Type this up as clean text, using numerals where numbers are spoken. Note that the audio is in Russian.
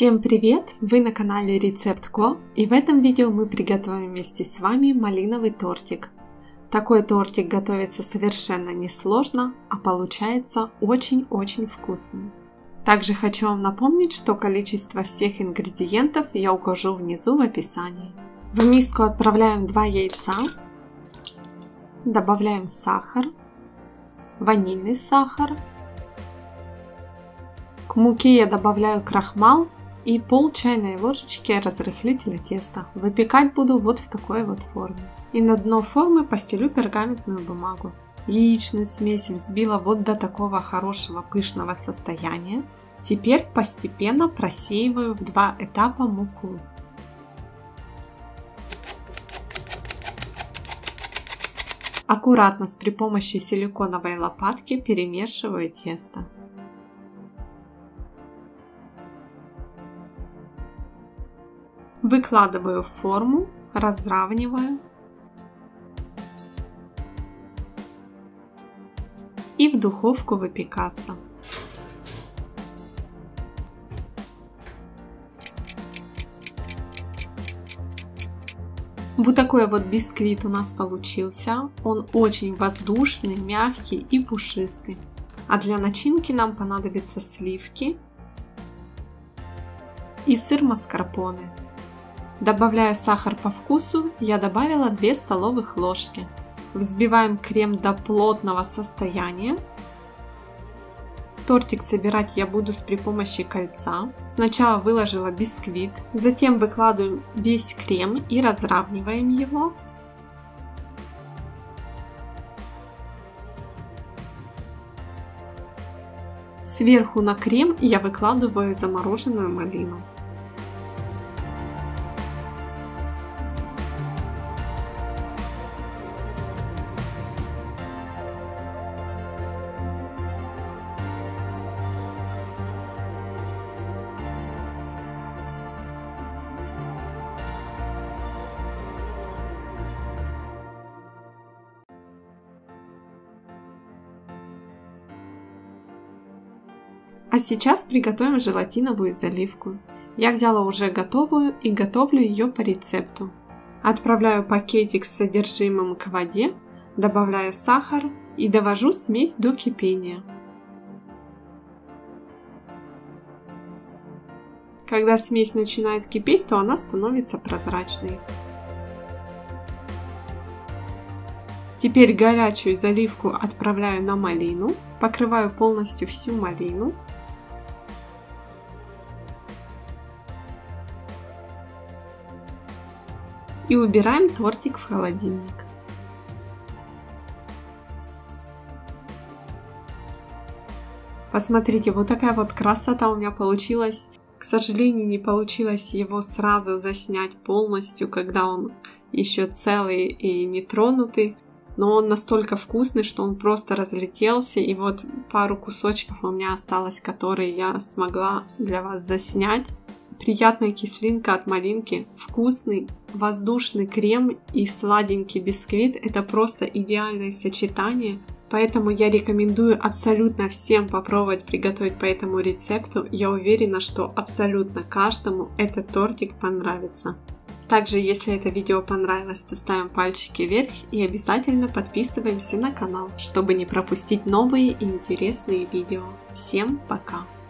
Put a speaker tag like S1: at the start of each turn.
S1: Всем привет! Вы на канале Рецепт.ко, и в этом видео мы приготовим вместе с вами малиновый тортик. Такой тортик готовится совершенно несложно, а получается очень-очень вкусным. Также хочу вам напомнить, что количество всех ингредиентов я укажу внизу в описании. В миску отправляем 2 яйца, добавляем сахар, ванильный сахар. К муке я добавляю крахмал и пол чайной ложечки разрыхлителя теста. Выпекать буду вот в такой вот форме. И на дно формы постелю пергаментную бумагу. Яичную смесь взбила вот до такого хорошего пышного состояния. Теперь постепенно просеиваю в 2 этапа муку. Аккуратно при помощи силиконовой лопатки перемешиваю тесто. Выкладываю в форму, разравниваю и в духовку выпекаться. Вот такой вот бисквит у нас получился. Он очень воздушный, мягкий и пушистый. А для начинки нам понадобятся сливки и сыр маскарпоне. Добавляю сахар по вкусу, я добавила 2 столовых ложки. Взбиваем крем до плотного состояния. Тортик собирать я буду при помощи кольца. Сначала выложила бисквит, затем выкладываем весь крем и разравниваем его. Сверху на крем я выкладываю замороженную малину. А сейчас приготовим желатиновую заливку. Я взяла уже готовую и готовлю ее по рецепту. Отправляю пакетик с содержимым к воде, добавляю сахар и довожу смесь до кипения. Когда смесь начинает кипеть, то она становится прозрачной. Теперь горячую заливку отправляю на малину, покрываю полностью всю малину. И убираем тортик в холодильник. Посмотрите, вот такая вот красота у меня получилась. К сожалению, не получилось его сразу заснять полностью, когда он еще целый и не тронутый. Но он настолько вкусный, что он просто разлетелся. И вот пару кусочков у меня осталось, которые я смогла для вас заснять. Приятная кислинка от малинки, вкусный воздушный крем и сладенький бисквит. Это просто идеальное сочетание. Поэтому я рекомендую абсолютно всем попробовать приготовить по этому рецепту. Я уверена, что абсолютно каждому этот тортик понравится. Также, если это видео понравилось, то ставим пальчики вверх и обязательно подписываемся на канал, чтобы не пропустить новые и интересные видео. Всем пока!